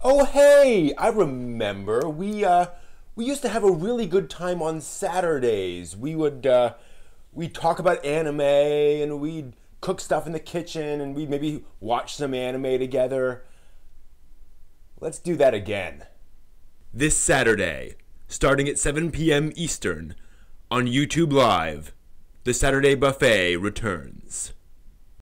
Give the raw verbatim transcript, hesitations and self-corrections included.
Oh, hey, I remember. We uh we used to have a really good time on Saturdays. We would uh we'd talk about anime and we'd cook stuff in the kitchen and we'd maybe watch some anime together. Let's do that again. This Saturday, starting at seven p.m. Eastern, on YouTube Live, the Saturday Buffet returns.